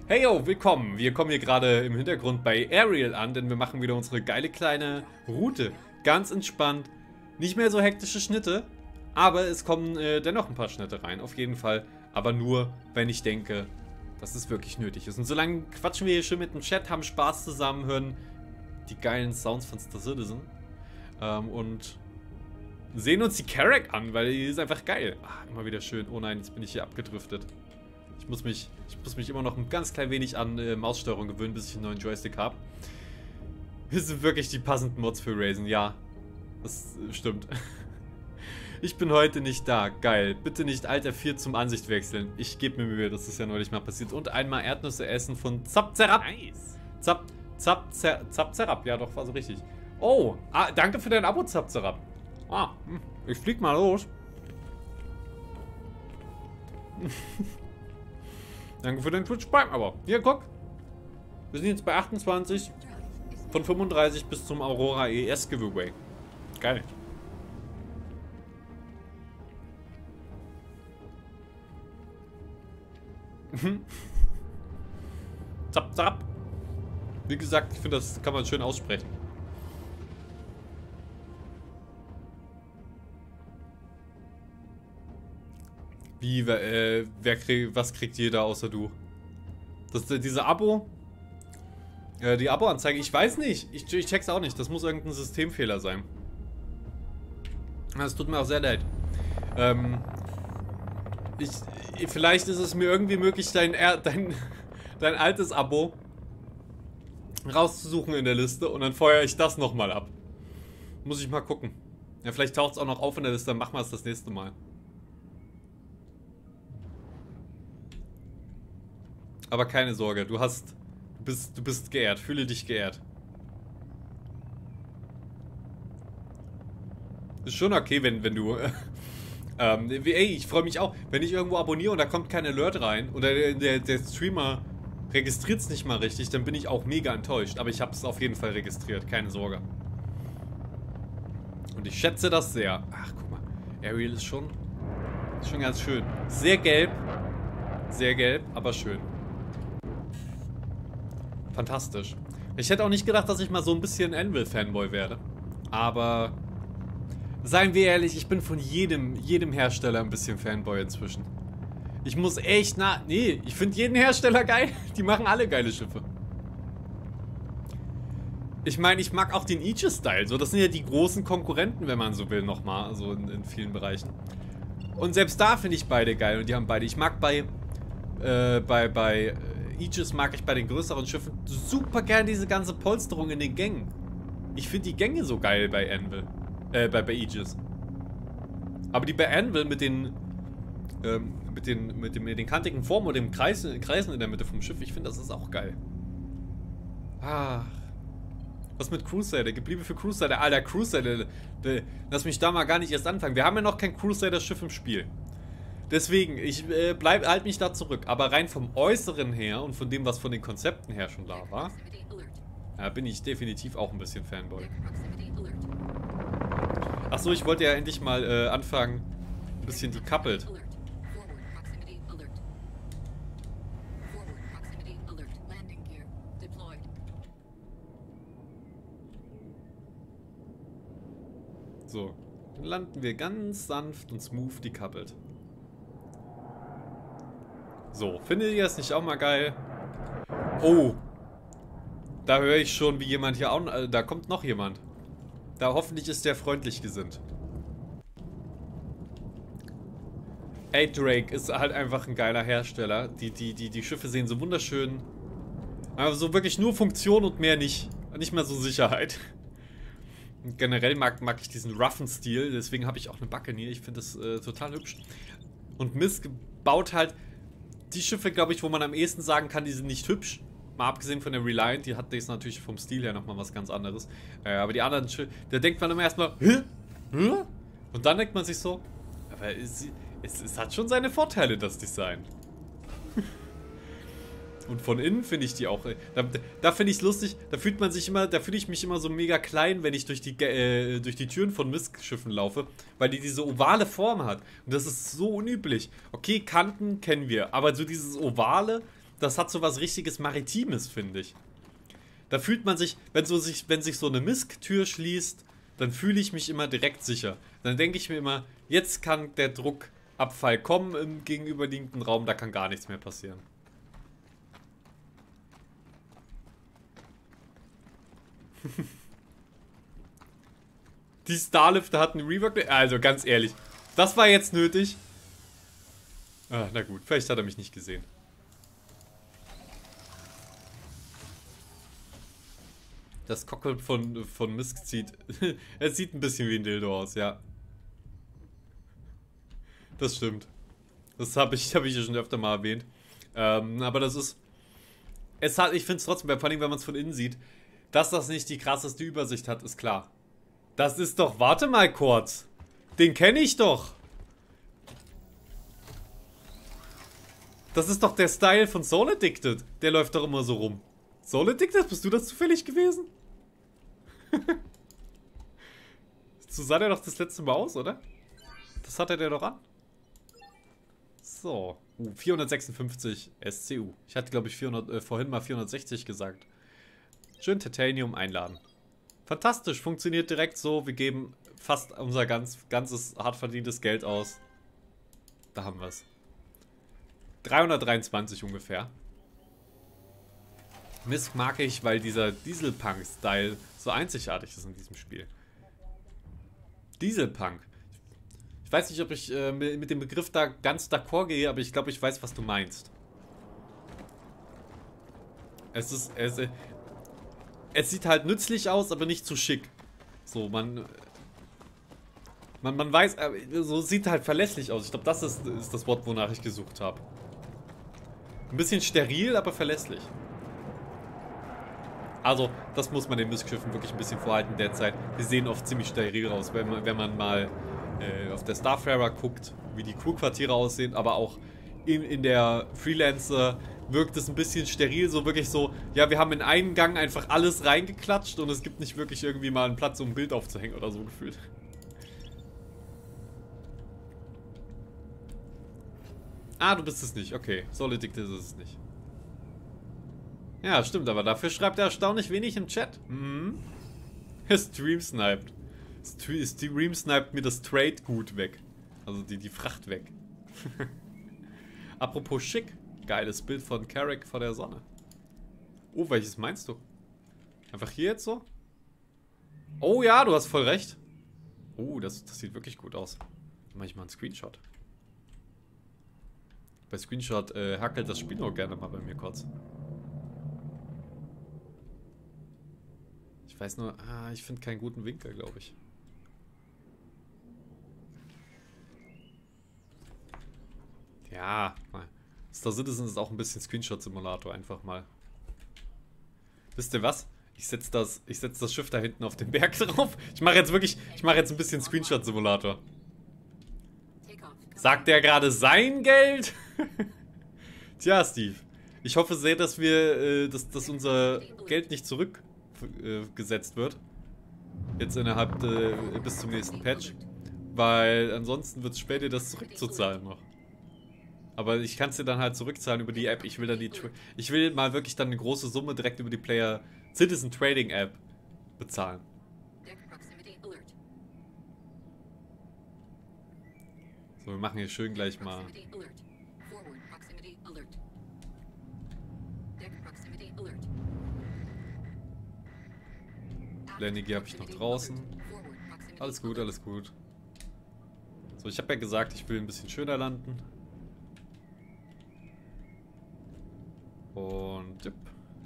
Hey yo, willkommen! Wir kommen hier gerade im Hintergrund bei Ariel an, denn wir machen wieder unsere geile kleine Route. Ganz entspannt, nicht mehr so hektische Schnitte, aber es kommen dennoch ein paar Schnitte rein, auf jeden Fall. Aber nur, wenn ich denke, dass es wirklich nötig ist. Und solange quatschen wir hier schön mit dem Chat, haben Spaß zusammen, hören die geilen Sounds von Star Citizen und sehen uns die Carrack an, weil die ist einfach geil. Ach, immer wieder schön. Oh nein, jetzt bin ich hier abgedriftet. Ich muss mich immer noch ein ganz klein wenig an Maussteuerung gewöhnen, bis ich einen neuen Joystick habe. Wir sind wirklich die passenden Mods für Raisin, ja. Das stimmt. Ich bin heute nicht da. Geil. Bitte nicht Alt F4 zum Ansicht wechseln. Ich gebe mir Mühe, das ist ja neulich mal passiert. Und einmal Erdnüsse essen von Zapzerab. Nice. Zapzerab, ja doch, war so richtig. Oh, danke für dein Abo, Zapzerab. Ich flieg mal los. Danke für den Twitch Prime, aber hier, guck. Wir sind jetzt bei 28 von 35 bis zum Aurora ES Giveaway. Geil. Zap, zap. Wie gesagt, ich finde, das kann man schön aussprechen. Wie, was kriegt jeder außer du? Diese Abo? Die Abo-Anzeige, ich weiß nicht. Ich check's auch nicht. Das muss irgendein Systemfehler sein. Das tut mir auch sehr leid. Vielleicht ist es mir irgendwie möglich, dein altes Abo rauszusuchen in der Liste und dann feuere ich das nochmal ab. Muss ich mal gucken. Ja, vielleicht taucht es auch noch auf in der Liste, dann machen wir es das nächste Mal. Aber keine Sorge, du bist geehrt. Fühle dich geehrt. Ist schon okay, wenn du... ey, ich freue mich auch. Wenn ich irgendwo abonniere und da kommt kein Alert rein oder der Streamer registriert es nicht mal richtig, dann bin ich auch mega enttäuscht. Aber ich habe es auf jeden Fall registriert, keine Sorge. Und ich schätze das sehr. Ach, guck mal. Ariel ist schon ganz schön. Sehr gelb, aber schön. Fantastisch. Ich hätte auch nicht gedacht, dass ich mal so ein bisschen Anvil-Fanboy werde. Aber seien wir ehrlich, ich bin von jedem Hersteller ein bisschen Fanboy inzwischen. Ich muss echt nee, ich finde jeden Hersteller geil. Die machen alle geile Schiffe. Ich meine, ich mag auch den Aegis-Style. So, das sind ja die großen Konkurrenten, wenn man so will, nochmal. Also in vielen Bereichen. Und selbst da finde ich beide geil. Und die haben beide. Ich mag bei Aegis mag ich bei den größeren Schiffen super gern diese ganze Polsterung in den Gängen. Ich finde die Gänge so geil bei Anvil. Bei Aegis. Aber die bei Anvil mit den kantigen Formen und dem Kreisen in der Mitte vom Schiff, ich finde, das ist auch geil. Ach. Was mit Crusader? Gib Liebe für Crusader. Alter, Crusader. Lass mich da mal gar nicht erst anfangen. Wir haben ja noch kein Crusader-Schiff im Spiel. Deswegen, ich halt mich da zurück. Aber rein vom Äußeren her und von dem, was von den Konzepten her schon da war, bin ich definitiv auch ein bisschen Fanboy. Achso, ich wollte ja endlich mal anfangen, ein bisschen decoupled. So, dann landen wir ganz sanft und smooth decoupled. So, findet ihr das nicht auch mal geil? Oh, da höre ich schon, wie jemand hier auch... da kommt noch jemand. Da hoffentlich ist der freundlich gesinnt. Ey, Drake ist halt einfach ein geiler Hersteller. Die Schiffe sehen so wunderschön. Aber so wirklich nur Funktion und mehr nicht. Nicht mal so Sicherheit. Und generell mag ich diesen roughen Stil. Deswegen habe ich auch eine Buccaneer. Ich finde das total hübsch. Und Misk baut halt die Schiffe, glaube ich, wo man am ehesten sagen kann, die sind nicht hübsch. Mal abgesehen von der Reliant, die hat das natürlich vom Stil her nochmal was ganz anderes. Aber die anderen Schiffe, da denkt man immer erstmal, hä? Hä? Und dann denkt man sich so, aber es hat schon seine Vorteile, das Design. Und von innen finde ich die auch, da finde ich es lustig, da fühle ich mich immer so mega klein, wenn ich durch die Türen von Misk-Schiffen laufe, weil die diese ovale Form hat. Und das ist so unüblich. Okay, Kanten kennen wir, aber so dieses Ovale, das hat so was richtiges Maritimes, finde ich. Da fühlt man sich, wenn sich so eine Misk-Tür schließt, dann fühle ich mich immer direkt sicher. Dann denke ich mir immer, jetzt kann der Druckabfall kommen im gegenüberliegenden Raum, da kann gar nichts mehr passieren. Die Starlifter hatten Rework. Also ganz ehrlich, das war jetzt nötig. Ah, na gut, vielleicht hat er mich nicht gesehen. Das Cockpit von Misk sieht. Es sieht ein bisschen wie ein Dildo aus, ja. Das stimmt. Das habe ich ja schon öfter mal erwähnt. Aber das ist. Ich finde es trotzdem, vor allem wenn man es von innen sieht, dass das nicht die krasseste Übersicht hat, ist klar. Das ist doch. Warte mal kurz. Den kenne ich doch. Das ist doch der Style von Soul Addicted. Der läuft doch immer so rum. Soul Addicted? Bist du das zufällig gewesen? So sah der doch das letzte Mal aus, oder? Das hatte der doch an. So. 456 SCU. Ich hatte, glaube ich, vorhin mal 460 gesagt. Schön Titanium einladen. Fantastisch, funktioniert direkt so. Wir geben fast unser ganzes hart verdientes Geld aus. Da haben wir es. 323 ungefähr. Misk mag ich, weil dieser Dieselpunk-Style so einzigartig ist in diesem Spiel. Dieselpunk. Ich weiß nicht, ob ich mit dem Begriff da ganz d'accord gehe, aber ich glaube, ich weiß, was du meinst. Es sieht halt nützlich aus, aber nicht zu schick. So, man weiß, so sieht halt verlässlich aus. Ich glaube, das ist das Wort, wonach ich gesucht habe. Ein bisschen steril, aber verlässlich. Also, das muss man den Miskschiffen wirklich ein bisschen vorhalten derzeit. Die sehen oft ziemlich steril aus, wenn man mal auf der Starfarer guckt, wie die Crewquartiere aussehen, aber auch in der Freelancer wirkt es ein bisschen steril, so wirklich so, ja, wir haben in einen Gang einfach alles reingeklatscht und es gibt nicht wirklich irgendwie mal einen Platz, um ein Bild aufzuhängen oder so gefühlt. Ah, du bist es nicht, okay. Soul Addicted ist es nicht. Ja, stimmt, aber dafür schreibt er erstaunlich wenig im Chat. Mhm. Stream sniped. Stream sniped mir das Trade gut weg. Also die Fracht weg. Apropos schick. Geiles Bild von Carrick vor der Sonne. Oh, welches meinst du? Einfach hier jetzt so? Oh ja, du hast voll recht. Oh, das sieht wirklich gut aus. Dann mach ich mal einen Screenshot. Bei Screenshot hackelt das Spiel auch gerne mal bei mir kurz. Ich weiß nur, ich finde keinen guten Winkel, glaube ich. Ja, Star Citizen ist auch ein bisschen Screenshot-Simulator, einfach mal. Wisst ihr was? Ich setz das Schiff da hinten auf den Berg drauf. Ich mache jetzt ein bisschen Screenshot-Simulator. Sagt der gerade sein Geld? Tja, Steve. Ich hoffe sehr, dass dass unser Geld nicht zurückgesetzt wird. Jetzt bis zum nächsten Patch. Weil ansonsten wird es schwer, dir das zurückzuzahlen noch. Aber ich kann es dir dann halt zurückzahlen über die App. Ich will mal wirklich dann eine große Summe direkt über die Player Citizen Trading App bezahlen. So, wir machen hier schön gleich mal. Energie habe ich noch draußen. Alles gut, alles gut. So, ich habe ja gesagt, ich will ein bisschen schöner landen. Und tipp.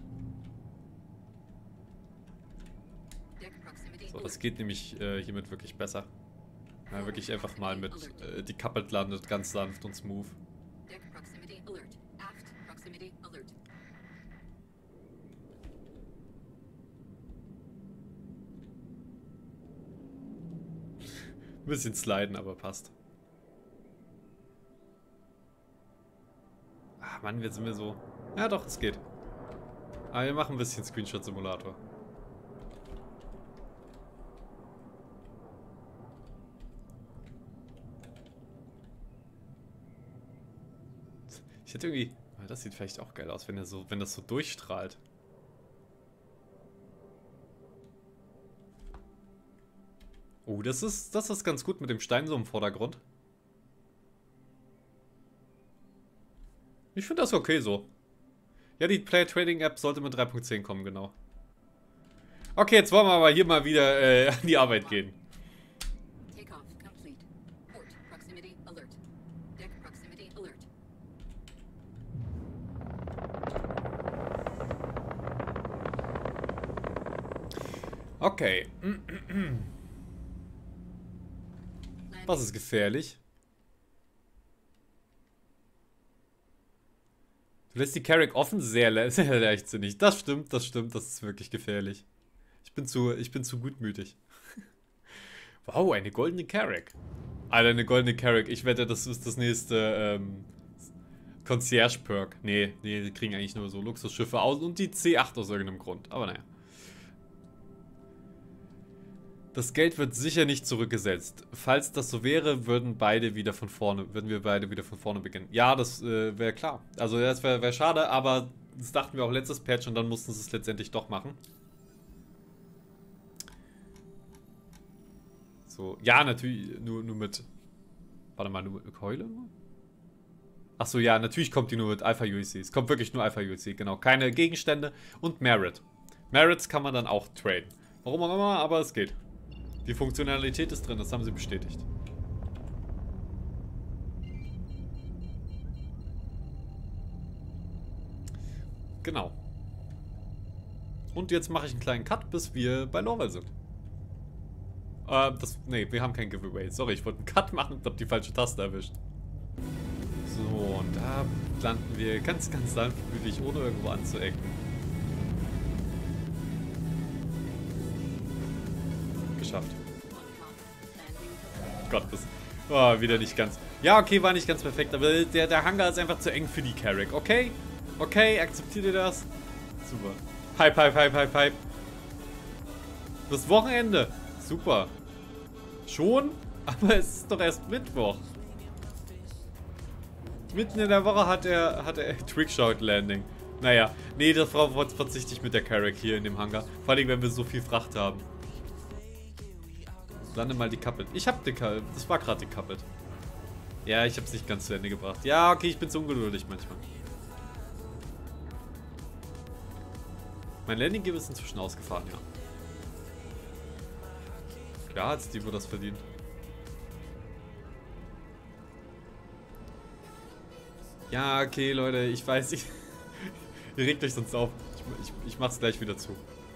So, das geht nämlich hiermit wirklich besser. Ja, wirklich einfach mal mit decoupled landet, ganz sanft und smooth. Ein bisschen sliden, aber passt. Ah, Mann, jetzt sind wir so... Ja doch, es geht. Aber wir machen ein bisschen Screenshot-Simulator. Ich hätte irgendwie... Das sieht vielleicht auch geil aus, wenn das so durchstrahlt. Oh, das ist ganz gut mit dem Stein so im Vordergrund. Ich finde das okay so. Ja, die Player Trading App sollte mit 3.10 kommen, genau. Okay, jetzt wollen wir aber hier mal wieder an die Arbeit gehen. Okay. Was ist gefährlich? Du lässt die Carrack offen? Sehr, sehr leichtsinnig. Das stimmt, das ist wirklich gefährlich. Ich bin zu gutmütig. Wow, eine goldene Carrack. Alter, eine goldene Carrack. Ich wette, das ist das nächste Concierge-Perk. Nee, die kriegen eigentlich nur so Luxusschiffe aus und die C8 aus irgendeinem Grund. Aber naja. Das Geld wird sicher nicht zurückgesetzt. Falls das so wäre, würden wir beide wieder von vorne beginnen. Ja, das wäre klar. Also das wäre schade, aber das dachten wir auch letztes Patch und dann mussten sie es letztendlich doch machen. So, ja, natürlich nur mit... Warte mal, nur mit Keule? Achso, ja, natürlich kommt die nur mit Alpha UEC. Es kommt wirklich nur Alpha UEC, genau. Keine Gegenstände und Merit. Merits kann man dann auch traden. Warum auch immer, aber es geht. Die Funktionalität ist drin, das haben sie bestätigt. Genau. Und jetzt mache ich einen kleinen Cut, bis wir bei Lorwell sind. Nee, wir haben kein Giveaway. Sorry, ich wollte einen Cut machen und habe die falsche Taste erwischt. So, und da landen wir ganz, ganz sanftmütig, ohne irgendwo anzuecken. Geschafft. Gott, das war wieder nicht ganz... Ja, okay, war nicht ganz perfekt, aber der Hangar ist einfach zu eng für die Carrack, okay? Okay, akzeptiert ihr das? Super. Hype, hype, hype, hype, hype. Das Wochenende. Super. Schon? Aber es ist doch erst Mittwoch. Mitten in der Woche hat er Trickshot Landing. Naja, nee, darauf verzichte ich mit der Carrack hier in dem Hangar. Vor allem, wenn wir so viel Fracht haben. Lande mal decoupled. Ich hab decoupled. Das war gerade decoupled. Ja, ich hab's nicht ganz zu Ende gebracht. Ja, okay, ich bin zu ungeduldig manchmal. Mein Landing Gear ist inzwischen ausgefahren, ja. Klar hat Steve das verdient. Ja, okay, Leute, ich weiß, ihr regt euch sonst auf. Ich mach's gleich wieder zu.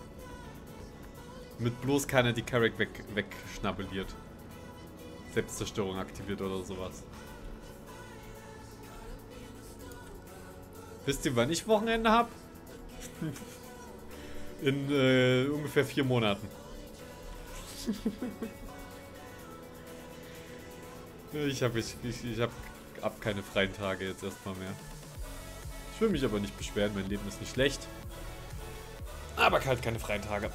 Damit bloß keiner die Carrack wegschnabuliert. Selbstzerstörung aktiviert oder sowas. Wisst ihr, wann ich Wochenende hab? In ungefähr 4 Monaten. Ich hab keine freien Tage jetzt erstmal mehr. Ich will mich aber nicht beschweren, mein Leben ist nicht schlecht. Aber halt keine freien Tage.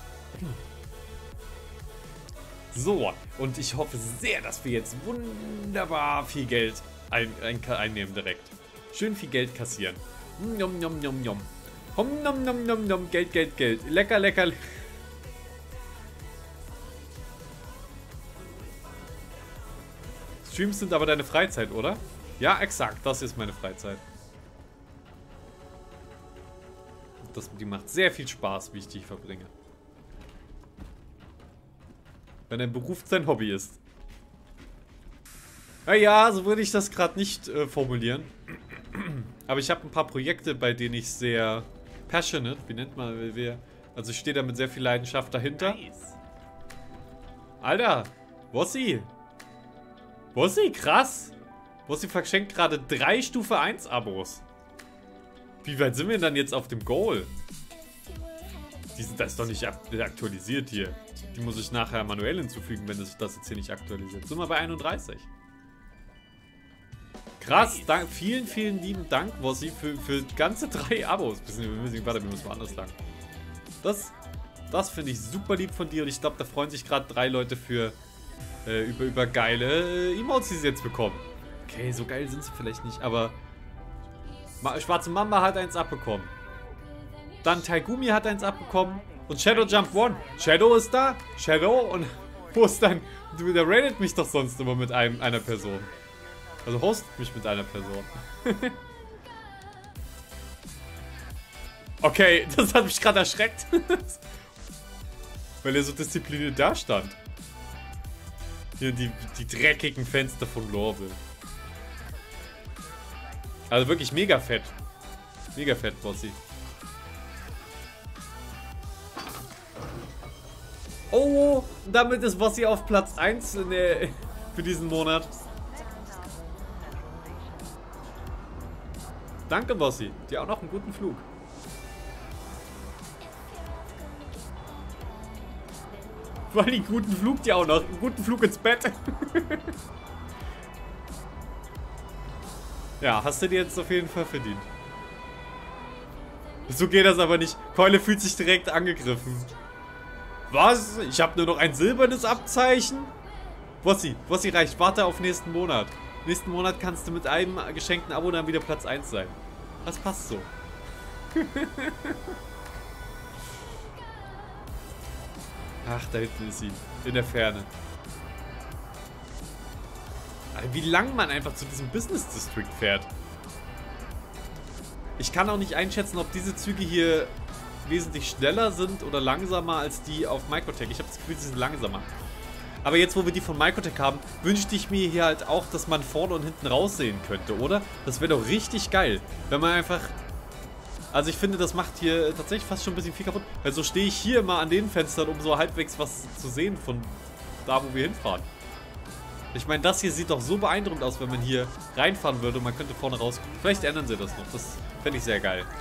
So, und ich hoffe sehr, dass wir jetzt wunderbar viel Geld einnehmen direkt. Schön viel Geld kassieren. Nom nom nom nom. Nom nom nom nom. Geld, Geld, Geld. Lecker, lecker. Streams sind aber deine Freizeit, oder? Ja, exakt. Das ist meine Freizeit. Die macht sehr viel Spaß, wie ich die verbringe. Wenn ein Beruf sein Hobby ist. Naja, so würde ich das gerade nicht formulieren. Aber ich habe ein paar Projekte, bei denen ich sehr passionate, wie nennt man, also ich stehe da mit sehr viel Leidenschaft dahinter. Nice. Alter, Wossi. Wossi, krass. Wossi verschenkt gerade 3 Stufe 1 Abos. Wie weit sind wir denn dann jetzt auf dem Goal? Das ist doch nicht aktualisiert hier. Die muss ich nachher manuell hinzufügen, wenn das jetzt hier nicht aktualisiert. Sind wir bei 31. Krass, vielen, vielen lieben Dank, Wossi, für ganze 3 Abos. Warte, wir müssen woanders lang. Das finde ich super lieb von dir und ich glaube, da freuen sich gerade 3 Leute über geile Emotes, die sie jetzt bekommen. Okay, so geil sind sie vielleicht nicht, aber Schwarze Mamba hat eins abbekommen. Dann Taigumi hat eins abbekommen. Und Shadow Jump One. Shadow ist da. Shadow und wo ist dein... Der raidet mich doch sonst immer mit einer Person. Also hostet mich mit einer Person. Okay, das hat mich gerade erschreckt. Weil er so diszipliniert da stand. Hier die dreckigen Fenster von Lorville. Also wirklich mega fett. Mega fett, Bossy. Oh, damit ist Bossy auf Platz 1 für diesen Monat. Danke, Bossy. Dir auch noch einen guten Flug. Vor allem einen guten Flug dir auch noch. Einen guten Flug ins Bett. Ja, hast du dir jetzt auf jeden Fall verdient. So geht das aber nicht. Keule fühlt sich direkt angegriffen. Was? Ich habe nur noch ein silbernes Abzeichen? Bossy reicht. Warte auf nächsten Monat. Nächsten Monat kannst du mit einem geschenkten Abo dann wieder Platz 1 sein. Das passt so. Ach, da hinten ist sie. In der Ferne. Wie lang man einfach zu diesem Business District fährt. Ich kann auch nicht einschätzen, ob diese Züge hier wesentlich schneller sind oder langsamer als die auf Microtech. Ich habe das Gefühl, sie sind langsamer. Aber jetzt, wo wir die von Microtech haben, wünschte ich mir hier halt auch, dass man vorne und hinten raussehen könnte, oder? Das wäre doch richtig geil, wenn man einfach... Also ich finde, das macht hier tatsächlich fast schon ein bisschen viel kaputt. Weil so stehe ich hier immer an den Fenstern, um so halbwegs was zu sehen von da, wo wir hinfahren. Ich meine, das hier sieht doch so beeindruckend aus, wenn man hier reinfahren würde und man könnte vorne raus... Vielleicht ändern sie das noch. Das fände ich sehr geil.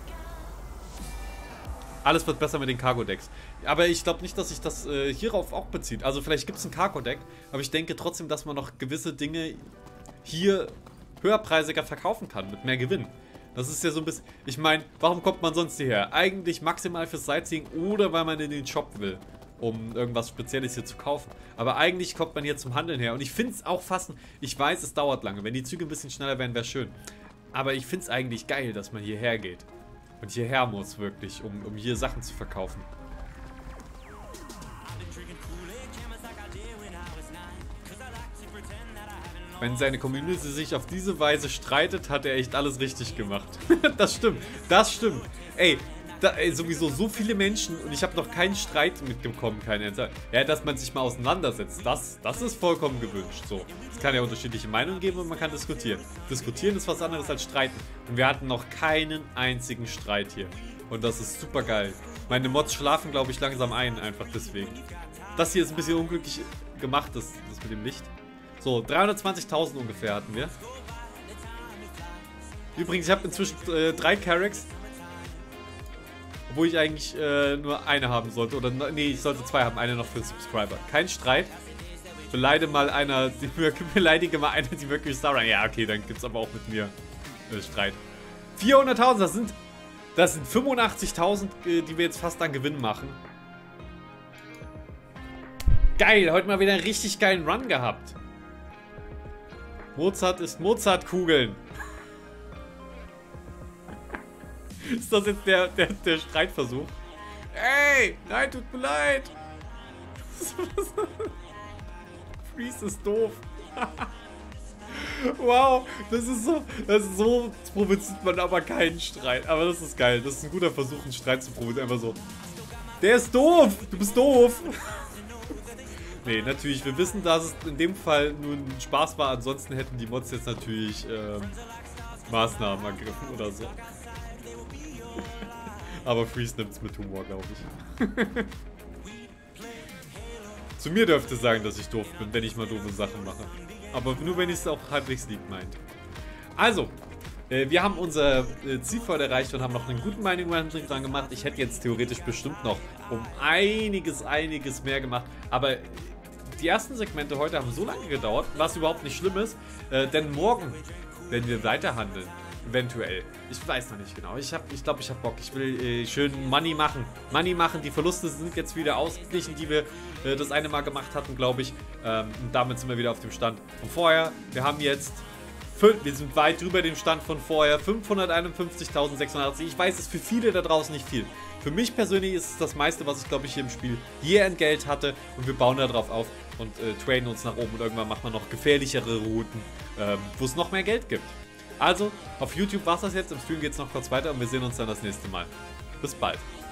Alles wird besser mit den Cargo-Decks. Aber ich glaube nicht, dass sich das hierauf auch bezieht. Also vielleicht gibt es ein Cargo-Deck, aber ich denke trotzdem, dass man noch gewisse Dinge hier höherpreisiger verkaufen kann, mit mehr Gewinn. Das ist ja so ein bisschen... Ich meine, warum kommt man sonst hierher? Eigentlich maximal fürs Sightseeing oder weil man in den Shop will, um irgendwas Spezielles hier zu kaufen. Aber eigentlich kommt man hier zum Handeln her. Und ich finde es auch fast... Ich weiß, es dauert lange. Wenn die Züge ein bisschen schneller wären, wäre schön. Aber ich finde es eigentlich geil, dass man hierher geht. Und hierher muss wirklich, um hier Sachen zu verkaufen. Wenn seine Community sich auf diese Weise streitet, hat er echt alles richtig gemacht. Das stimmt, das stimmt. Ey, sowieso so viele Menschen und ich habe noch keinen Streit mitbekommen, ja, dass man sich mal auseinandersetzt, das ist vollkommen gewünscht. So, es kann ja unterschiedliche Meinungen geben und man kann diskutieren. Diskutieren ist was anderes als streiten. Und wir hatten noch keinen einzigen Streit hier. Und das ist super geil. Meine Mods schlafen, glaube ich, langsam ein, einfach deswegen. Das hier ist ein bisschen unglücklich gemacht, das mit dem Licht. So, 320.000 ungefähr hatten wir. Übrigens, ich habe inzwischen 3 Carracks. Obwohl ich eigentlich nur eine haben sollte. Oder nee, ich sollte 2 haben. Eine noch für Subscriber. Kein Streit. Beleidige mal einer die Mercury Star Run. Ja, okay, dann gibt es aber auch mit mir Streit. 400.000, das sind 85.000, die wir jetzt fast an Gewinn machen. Geil, heute mal wieder einen richtig geilen Run gehabt. Mozart ist Mozartkugeln. Ist das jetzt der Streitversuch? Ey, nein, tut mir leid. Freeze ist doof. Wow, das ist so provoziert man aber keinen Streit. Aber das ist geil. Das ist ein guter Versuch, einen Streit zu provozieren. Einfach so. Der ist doof. Du bist doof. Nee, natürlich. Wir wissen, dass es in dem Fall nur ein Spaß war. Ansonsten hätten die Mods jetzt natürlich Maßnahmen ergriffen oder so. Aber Freeze nimmt es mit Humor, glaube ich. Zu mir dürfte sagen, dass ich doof bin, wenn ich mal doofe Sachen mache. Aber nur, wenn ich es auch halbwegs lieb meint. Also, wir haben unser Ziel voll erreicht und haben noch einen guten Mining Run dran gemacht. Ich hätte jetzt theoretisch bestimmt noch um einiges mehr gemacht. Aber die ersten Segmente heute haben so lange gedauert, was überhaupt nicht schlimm ist. Denn morgen werden wir weiterhandeln. Eventuell. Ich weiß noch nicht genau. Ich glaube, ich habe Bock. Ich will schön Money machen. Die Verluste sind jetzt wieder ausgeglichen, die wir das eine Mal gemacht hatten, glaube ich. Und damit sind wir wieder auf dem Stand von vorher. Wir haben jetzt Wir sind weit drüber dem Stand von vorher. 551.680. Ich weiß, es ist für viele da draußen nicht viel. Für mich persönlich ist es das meiste, was ich, glaube ich, hier im Spiel je an Geld hatte. Und wir bauen da drauf auf und traden uns nach oben. Und irgendwann macht man noch gefährlichere Routen, wo es noch mehr Geld gibt. Also, auf YouTube war es das jetzt. Im Stream geht es noch kurz weiter und wir sehen uns dann das nächste Mal. Bis bald.